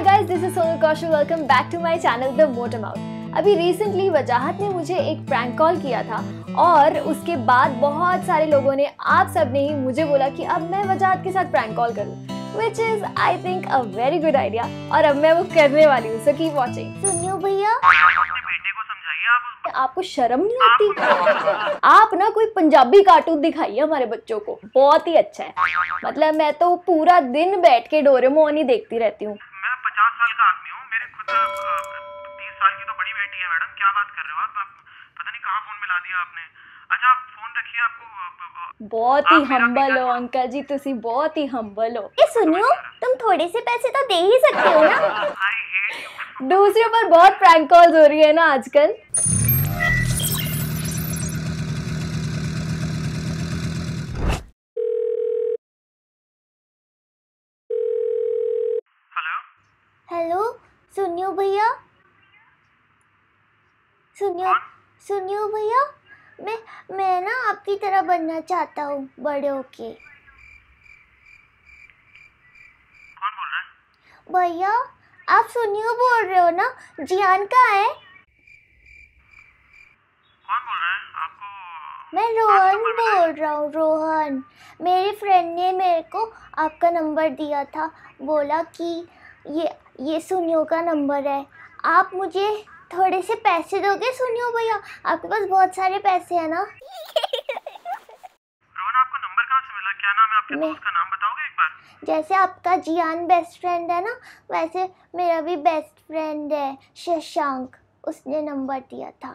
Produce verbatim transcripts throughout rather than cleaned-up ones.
Guys, this is Sonu Kaushal. Welcome back to my channel the motor mouth. अभी recently Wajahat ने मुझे एक प्रैंक कॉल किया था और उसके बाद बहुत सारे लोगों ने, आप सब ने ही मुझे बोला कि अब मैं वजाहत के साथ प्रैंक कॉल करूं, which is I think a very good idea और अब मैं वो करने वाली हूँ। So keep watching। सुनियो भैया, आपको शर्म नहीं आती? आप ना कोई पंजाबी कार्टून दिखाइए हमारे बच्चों को, बहुत ही अच्छा है। मतलब मैं तो पूरा दिन बैठ के डोरेमोन ही देखती रहती हूँ। मैं पचास साल का आदमी हूँ, मेरे खुद तीस साल की तो बड़ी बेटी है। मैडम क्या बात कर रहे हो आप? पता नहीं कहाँ फोन मिला दिया आपने। अच्छा आप फोन रखिए, आपको बहुत ही हम्बल हो अंकल जी, तुसी बहुत ही हम्बल हो। ए सुनियो, तुम थोड़े से पैसे तो दे ही सकते हो ना। दूसरों पर बहुत प्रैंक कॉल्स हो रही है ना आजकल। हेलो सुनियो भैया, सुनियो सुनियो भैया, मैं मैं ना आपकी तरह बनना चाहता हूँ बड़े होके। कौन बोल रहा है? भैया आप सुनियो बोल रहे हो ना? जियान कहाँ है? कौन बोल रहा है? आपको मैं रोहन बोल रहा हूँ, रोहन। मेरी फ्रेंड ने मेरे को आपका नंबर दिया था, बोला कि ये ये सुनियो का नंबर है, आप मुझे थोड़े से पैसे दोगे सुनियो भैया? आपके पास बहुत सारे पैसे हैं ना। रोहन, आपको नंबर कहाँ से मिला? क्या नाम है आपके दोस्त का? नाम बताओगे एक बार? जैसे आपका जियान बेस्ट फ्रेंड है ना, वैसे मेरा भी बेस्ट फ्रेंड है शशांक, उसने नंबर दिया था।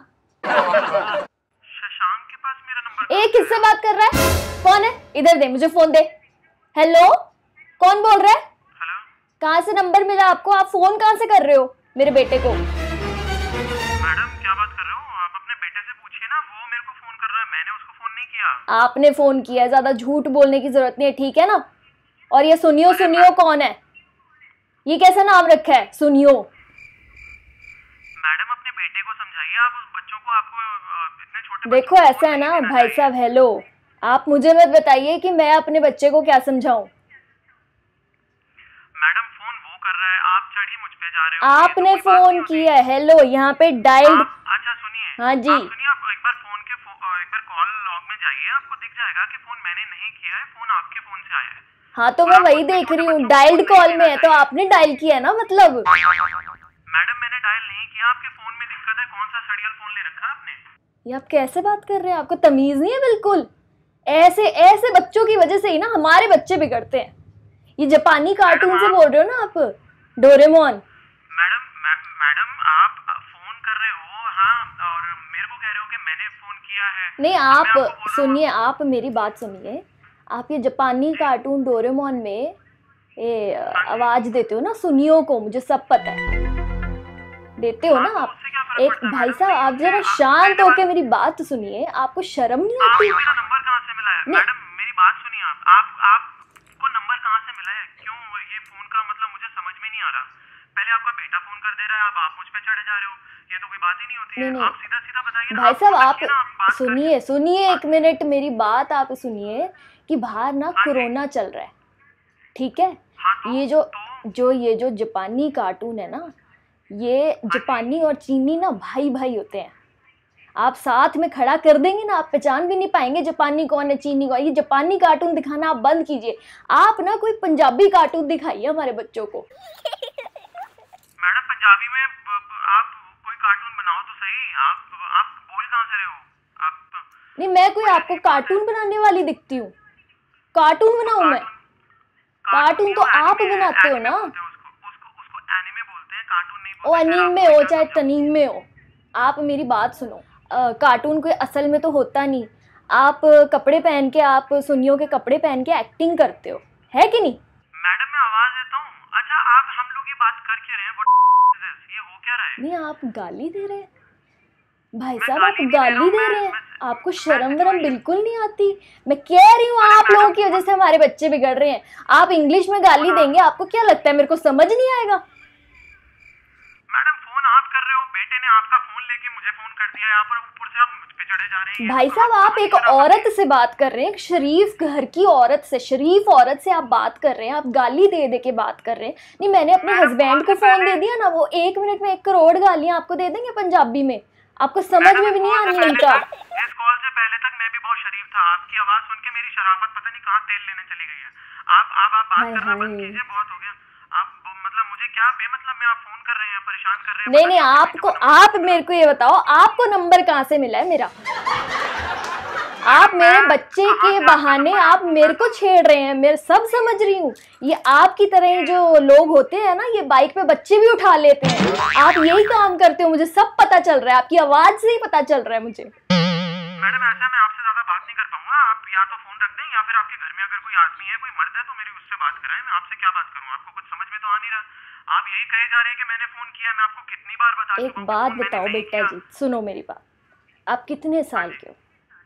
शशांक के पास मेरा नंबर? ए किससे बात कर रहा है? कौन है? इधर दे, मुझे फोन दे। हेलो, कौन बोल रहा है? हेलो, कहाँ से नंबर मिला आपको? आप फोन कहाँ से कर रहे हो मेरे बेटे को? मैडम क्या बात कर रहे हो? आप अपने बेटे से पूछिए ना, वो मेरे को फोन कर रहा है, मैंने उसको फोन नहीं किया। आपने फोन किया, ज्यादा झूठ बोलने की जरूरत नहीं है, ठीक है ना? और ये सुनियो सुनियो कौन है? ये कैसा नाम रखा है सुनियो? मैडम अपने बेटे को समझाइए, आप उस बच्चों को, आपको इतने छोटे देखो ऐसा है ना भाई साहब, हेलो, आप मुझे मत बताइए कि मैं अपने बच्चे को क्या समझाऊं। मैडम फोन वो कर रहा है, आप चढ़ी मुझ पे जा रहे हो। आपने फोन किया है, हेलो, यहाँ पे डायल। अच्छा सुनिए, हाँ जी, आप सुनिए, आप एक बार फोन के एक बार कॉल लॉग में जाइए, आपको दिख जाएगा कि फोन मैंने नहीं किया है, फोन आपके फोन से आया है। हाँ तो मैं वही देख रही हूँ, डायल्ड कॉल में है, तो आपने डायल किया है ना मतलब। मैडम मैंने डायल नहीं किया, आपके फोन में दिक्कत है। कौन सा सड़ियल फोन ले रखा है आपने? ये आप कैसे बात कर रहे हैं? आपको तमीज नहीं है बिल्कुल? ऐसे ऐसे बच्चों की वजह से ही ना हमारे बच्चे बिगड़ते हैं। ये जापानी कार्टून से बोल रहे हो ना आप, डोरेमोन? मैडम मैडम आप फोन कर रहे हो, हाँ, और मेरे को कह रहे हो कि मैंने फोन किया है। नहीं, आप सुनिए, आप मेरी बात सुनिए। आप ये जापानी कार्टून डोरेमोन में ये आवाज देते हो ना सुनियो को, मुझे सब पता है, देते हो ना आप। एक भाई साहब, आप जरा शांत होके मेरी बात सुनिए, आपको शर्म नहीं आती? आपको मेरा नंबर कहाँ से मिला है? मैडम मेरी बात सुनिए, आप आप आपको नंबर कहाँ से मिला है? क्यों ये फोन का मतलब मुझे समझ में नहीं आ रहा। पहले आपका बेटा फोन कर दे रहा है, अब आप मुझ पे चढ़े जा रहे हो, ये तो कोई बात ही नहीं होती है। नहीं, आप सीधा सीधा बताइए भाई साहब, आप सुनिए सुनिए एक मिनट, मेरी बात आप सुनिए कि बाहर ना कोरोना चल रहा है, ठीक है? ये जो जो ये जो जापानी कार्टून है ना, ये जापानी और चीनी ना भाई भाई होते हैं। आप साथ में खड़ा कर देंगे ना, आप पहचान भी नहीं पाएंगे जापानी कौन है चीनी कौन है। ये जापानी कार्टून दिखाना आप बंद कीजिए, आप ना कोई पंजाबी कार्टून दिखाइए हमारे बच्चों को। मैडम पंजाबी में आप कोई कार्टून बनाओ तो सही। आप आप बोल कहाँ से रहे हो? आप नहीं, मैं कोई आपको कार्टून बनाने वाली दिखती हूँ? कार्टून बनाऊं मैं? कार्टून तो आप बनाते हो ना। उसको उसको उसको एनिमे बोलते हैं, कार्टून नहीं ओ अनीमे हो चाहे तनीमे हो, आप मेरी बात सुनो। आ, कार्टून कोई असल में तो होता नहीं। आप कपड़े पहन के, आप सुनियो के कपड़े पहन के एक्टिंग करते हो, है कि नहीं? मैडम मैं आवाज देता हूँ। अच्छा आप हम लोग ये बात कर क्यों रहे हैं? ये हो क्या रहा है? नहीं, आप गाली दे रहे हैं भाई साहब, आप गाली दे रहे हैं। आपको शर्म वरम बिल्कुल नहीं आती? मैं कह रही हूँ आप लोगों की वजह से हमारे बच्चे बिगड़ रहे हैं। आप इंग्लिश में गाली देंगे, आपको क्या लगता है मेरे को समझ नहीं आएगा? मैडम फोन आप कर रहे हो, बेटे ने आपका फोन लेके मुझे फोन कर दिया यहाँ पर, ऊपर से आप मुझ पे चढ़े जा रहे हैं। भाई साहब आप एक औरत से बात कर रहे हैं, एक शरीफ घर की औरत से, शरीफ औरत से आप बात कर रहे हैं, आप गाली दे दे के बात कर रहे हैं। नहीं, मैंने अपने हस्बैंड को फोन दे दिया ना, वो एक मिनट में एक करोड़ गालियां आपको दे देंगे पंजाबी में, आपको समझ में भी नहीं आनी उनका। इस कॉल से पहले तक मैं भी बहुत शरीफ था, आपकी आवाज सुन के मेरी शराफत पता नहीं कहाँ तेल लेने चली गई है। आप आप आप बात करना बंद कीजिए, बहुत हो गया। आप मतलब मुझे क्या बेमतलब में आप फोन कर रहे हैं, परेशान कर रहे हैं। नहीं नहीं, आपको, आप मेरे को ये बताओ, आपको नंबर कहाँ से मिला है मेरा? आप मेरे बच्चे के बहाने आप मेरे को छेड़ रहे हैं, मैं सब समझ रही हूँ। ये आपकी तरह जो लोग होते हैं ना, ये बाइक पे बच्चे भी उठा लेते हैं, आप यही काम करते हो, मुझे सब पता चल रहा है, आपकी आवाज से ही पता चल रहा है मुझे। मैडम ऐसा मैं आपसे ज्यादा बात नहीं कर पाऊंगा, आप या तो फोन रख दें या फिर आपके घर में अगर कोई आदमी है, कोई मर्द है तो मेरी उससे बात कराएं। मैं आपसे क्या बात करूं, आपको कुछ समझ में तो आ नहीं रहा। आप यही कहे जा रहे हैं कि मैंने फोन किया, मैं आपको कितनी बार बता चुका हूं। एक बात बताओ बेटा जी, सुनो मेरी बात, आप कितने साल के हो?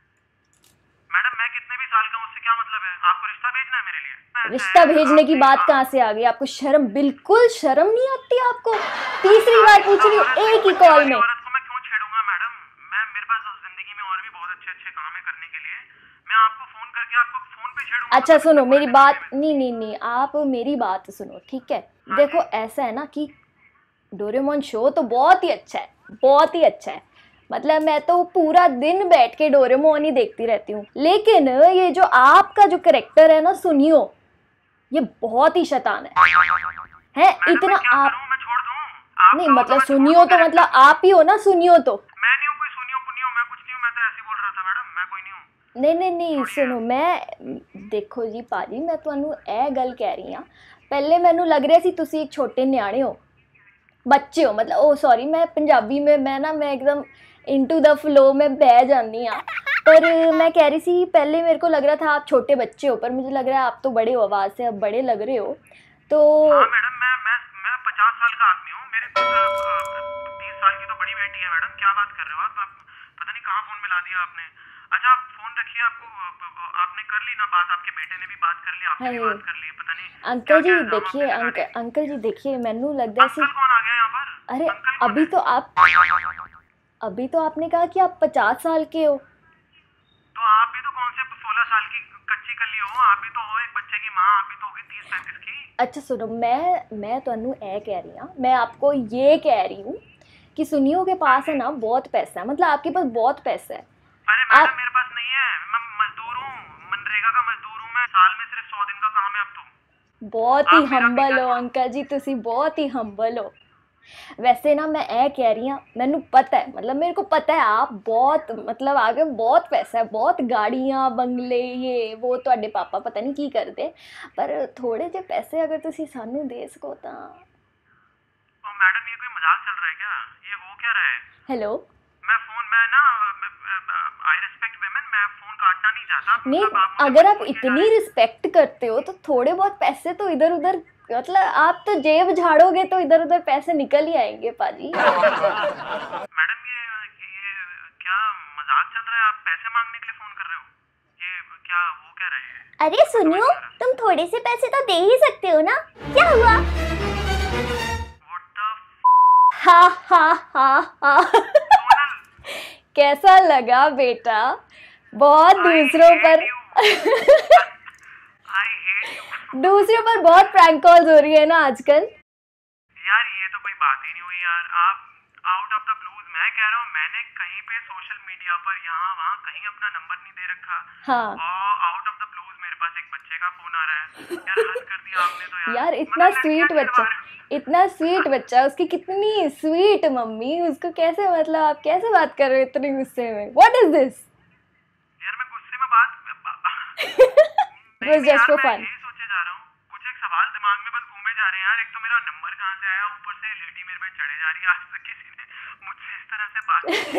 मैडम मैं कितने भी साल का हूं उससे क्या मतलब है, आपको रिश्ता भेजना है मेरे लिए? रिश्ता भेजने की बात कहाँ से आ गई? आपको शर्म, बिल्कुल शर्म नहीं आती आपको? तीसरी बार पूछ रही हूँ एक ही कॉल में। औरत को मैं क्यों छेड़ूंगा मैडम, मैं मेरे पास जिंदगी में और भी बहुत अच्छे अच्छे काम है करने के लिए, मैं आपको फोन करके आपको फोन पे छेड़ूंगा? अच्छा सुनो मेरी बात, नहीं नहीं नहीं, आप मेरी बात सुनो, ठीक है? देखो ऐसा है ना कि डोरेमोन शो तो बहुत ही अच्छा है, बहुत ही अच्छा है, मतलब मैं तो पूरा दिन बैठ के डोरेमोन ही देखती रहती हूँ। लेकिन ये जो आपका जो कैरेक्टर है ना सुनियो, ये बहुत ही शैतान है, है इतना आप। मैं छोड़ दूं? नहीं मतलब सुनियो तो मतलब आप ही हो ना, सुनियो तो। मैं नहीं हूं कोई सुनियो पुनियो, मैं कुछ नहीं हूं, मैं तो ऐसे ही बोल रहा था मैडम, मैं कोई नहीं हूं। नहीं नहीं नहीं सुनो, मैं देखो जी पाजी, मैं ਤੁਹਾਨੂੰ ਇਹ ਗੱਲ ਕਹਿ ਰਹੀ ਹਾਂ, ਪਹਿਲੇ ਮੈਨੂੰ ਲੱਗ ਰਿਹਾ ਸੀ ਤੁਸੀਂ ਇੱਕ ਛੋਟੇ ਨਿਆਣੇ ਹੋ, ਬੱਚੇ ਹੋ, मतलब ओ सॉरी, मैं पंजाबी में मैं ना मैं एकदम इनटू द फ्लो में बह जानी हाँ, पर मैं कह रही थी पहले मेरे को लग रहा था आप छोटे बच्चे हो, पर मुझे लग रहा है आप तो बड़े हो, आवाज़ से अब बड़े लग रहे हो तो। हाँ मैडम, मैं मैं मैं पचास साल का आदमी हूँ, मेरे तीस साल की तो बड़ी बेटी है मैडम, क्या बात कर रहे हो आप? पता नहीं कहाँ फोन मिला दिया आपने। अच्छा आप फोन रखिए, आपको आपने कर ली ना बात, आपके बेटे ने भी बात कर ली, आपने भी बात कर ली, पता नहीं। अंकल जी देखिए, अंकल अंकल जी देखिए, मैनू लगता है अंकल कौन आ गया यहाँ पर? अरे अभी तो आप, अभी तो आपने कहा कि आप पचास साल के हो, तो आप भी तो कौन से सोलह साल की कच्ची कली हो, आप भी तो हो एक बच्चे की माँ, आप भी तो होगी तीस पैंतीस की। अच्छा सुनो, मैं मैं ਤੁਹਾਨੂੰ ਇਹ कह रही हूँ, मैं आपको ये कह रही हूँ कि सुनियो के पास है ना बहुत पैसा है, मतलब आपके पास बहुत पैसा है। अरे मैडम मेरे पास नहीं है, मैं मजदूर हूँ, मनरेगा का मजदूर हूँ मैं, साल में सिर्फ सौ दिन का काम है अब तो। बहुत ही हंबल हो अंकल जी, तुसी बहुत ही हंबल हो। वैसे ना मैं ए कह रही हूँ, मैनू पता है, मतलब मेरे को पता है आप बहुत, मतलब आगे बहुत पैसा है, बहुत गाड़ियाँ बंगले ये वो, ਤੁਹਾਡੇ पापा पता नहीं की करते, पर थोड़े जे पैसे अगर तुसी सानू दे सको तो। मैडम ये कोई मजाक चल रहा है क्या, ये हो क्या रहा है? हेलो, मैं फोन, मैं ना आई रिस्पेक्ट विमेन, मैं फोन काटना नहीं चाहता। नहीं अगर आप इतनी रिस्पेक्ट करते हो तो थोड़े बहुत पैसे तो इधर उधर, मतलब आप तो जेब झाड़ोगे तो इधर उधर पैसे निकल ही आएंगे पाजी। मैडम ये ये क्या मजाक चल रहा है, आप पैसे मांगने के लिए फोन कर रहे हो, ये क्या हो क्या रहा है? अरे सुनियो, तुम थोड़े से पैसे तो दे ही सकते हो ना, क्या हुआ? हा हा हा हा कैसा लगा बेटा? बहुत दूसरों पर दूसरों पर बहुत प्रैंक कॉल्स हो रही है ना आजकल। यार ये तो कोई बात ही नहीं हुई यार, आप आउट ऑफ द ब्लूज, मैं कह रहा हूँ मैंने कहीं पे सोशल मीडिया पर यहाँ वहाँ कहीं अपना नंबर नहीं दे रखा। हाँ। और आउट ऑफ द ब्लूज मेरे पास एक बच्चे का फोन आ रहा है, यार हद कर दिया आपने तो यार। यार इतना स्वीट बच्चा, इतना स्वीट बच्चा, उसकी कितनी स्वीट मम्मी, उसको कैसे, मतलब आप कैसे बात कर रहे हो इतने गुस्से में? What is this? यार मैं गुस्से में बात It was just for fun. यही सोचे जा रहा हूँ, कुछ एक सवाल दिमाग में बस घूमे जा रहे हैं यार। एक तो मेरा नंबर कहाँ से आया, ऊपर से लेडी मेरे पे चढ़े जा रही है, आज तक किसी ने मुझसे इस तरह से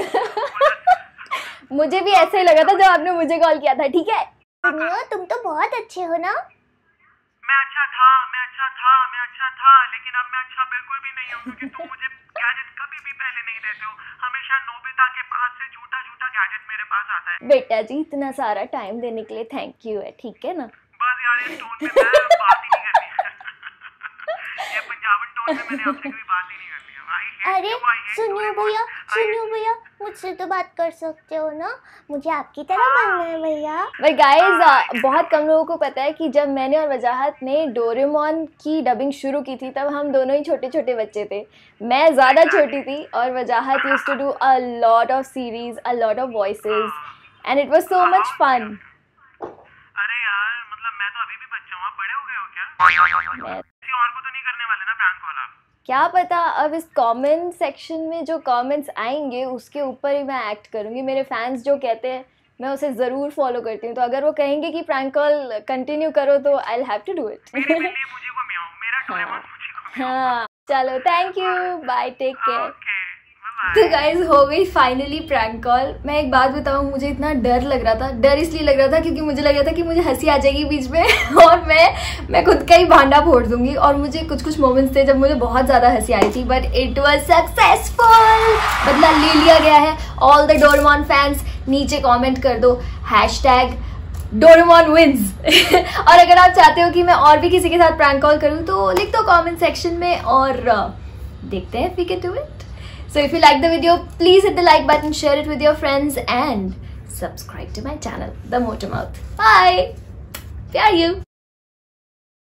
बात मुझे भी ऐसे ही लगा था जब आपने मुझे कॉल किया था, ठीक है? सुनियो तुम तो बहुत अच्छे हो ना। मैं अच्छा था, मैं अच्छा था, मैं अच्छा था, लेकिन अब मैं अच्छा बिल्कुल भी नहीं हूँ, क्योंकि तुम मुझे गैजेट कभी भी पहले नहीं देते हो, हमेशा नोबिता के पास से झूठा झूठा गैजेट मेरे पास आता है। बेटा जी इतना सारा टाइम देने के लिए थैंक यू है, ठीक है ना? बस यार इस टोन में मैं बात ही नहीं करनी ये पंजाबन टोन में मैंने आपसे कभी बात ही नहीं करनी है। अरे सुनियो भैया, सुनियो भैया, मुझसे तो बात कर सकते हो ना, मुझे आपकी तरह बनना है भैया। भाई गाइज, बहुत कम लोगों को पता है कि जब मैंने और वजाहत ने डोरेमोन की डबिंग शुरू की थी तब हम दोनों ही छोटे छोटे बच्चे थे। मैं ज़्यादा छोटी थी और Wajahat used to do a lot of series, a lot of voices and it was so much fun. अरे यार मतलब मैं तो अभी भी बच्चा हूँ, आप बड़े हो गए हो क्या? मैं किसी और को तो नहीं करने वाले ना प्रैंक कॉल आप? क्या पता, अब इस कमेंट सेक्शन में जो कमेंट्स आएंगे उसके ऊपर ही मैं एक्ट करूँगी। मेरे फैंस जो कहते हैं मैं उसे ज़रूर फॉलो करती हूँ, तो अगर वो कहेंगे कि प्रैंक कॉल कंटिन्यू करो तो I will have to do it. मेरे बिल्ली मुझे को म्याऊं, मेरा डोरेमोन मुझे को म्याऊं। हाँ चलो, thank you, bye, take care. Okay bye. तो गाइज हो गई फाइनली प्रैंक कॉल। मैं एक बात बताऊँ, मुझे इतना डर लग रहा था। डर इसलिए लग रहा था क्योंकि मुझे लग रहा था कि मुझे हंसी आ जाएगी बीच में और मैं मैं खुद का ही भांडा फोड़ दूंगी। और मुझे कुछ कुछ मोमेंट्स थे जब मुझे बहुत ज़्यादा हंसी आ रही थी, बट इट वाज सक्सेसफुल। बदला ले लिया गया है। ऑल द डोरेमोन फैंस नीचे कॉमेंट कर दो हैशटैग डोरेमोन विंस। और अगर आप चाहते हो कि मैं और भी किसी के साथ प्रैंक कॉल करूँ तो लिख दो कॉमेंट सेक्शन में और देखते हैं we can do it. So if you like the video, please hit the like button, share it with your friends and subscribe to my channel, The Motor Mouth. Bye! Pyar you!